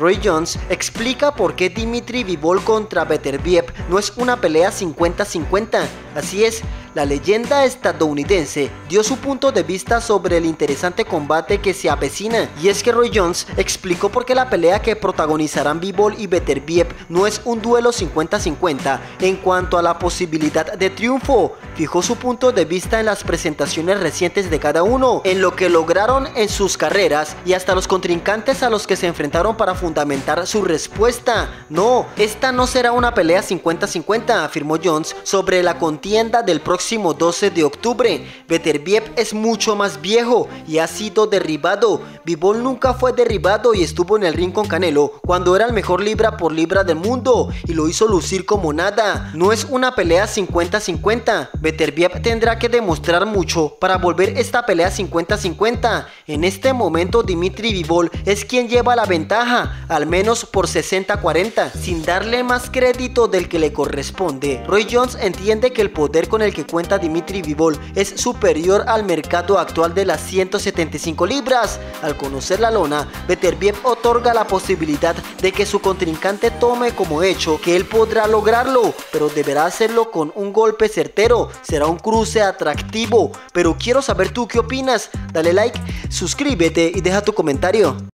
Roy Jones explica por qué Dmitry Bivol contra Beterbiev no es una pelea 50-50. Así es, la leyenda estadounidense dio su punto de vista sobre el interesante combate que se avecina, y es que Roy Jones explicó por qué la pelea que protagonizarán Bivol y Beterbiev no es un duelo 50-50 en cuanto a la posibilidad de triunfo. Fijó su punto de vista en las presentaciones recientes de cada uno, en lo que lograron en sus carreras y hasta los contrincantes a los que se enfrentaron para fundamentar su respuesta. No, esta no será una pelea 50-50, afirmó Jones sobre la contienda del próximo 12 de octubre. Beterbiev es mucho más viejo y ha sido derribado. Bivol nunca fue derribado y estuvo en el ring con Canelo cuando era el mejor libra por libra del mundo y lo hizo lucir como nada. No es una pelea 50-50. Beterbiev tendrá que demostrar mucho para volver esta pelea 50-50. En este momento Dmitry Bivol es quien lleva la ventaja, al menos por 60-40, sin darle más crédito del que le corresponde. Roy Jones entiende que el poder con el que cuenta Dmitry Bivol es superior al mercado actual de las 175 libras. Al conocer la lona, Beterbiev otorga la posibilidad de que su contrincante tome como hecho que él podrá lograrlo, pero deberá hacerlo con un golpe certero. Será un cruce atractivo, pero quiero saber tú qué opinas. Dale like, suscríbete y deja tu comentario.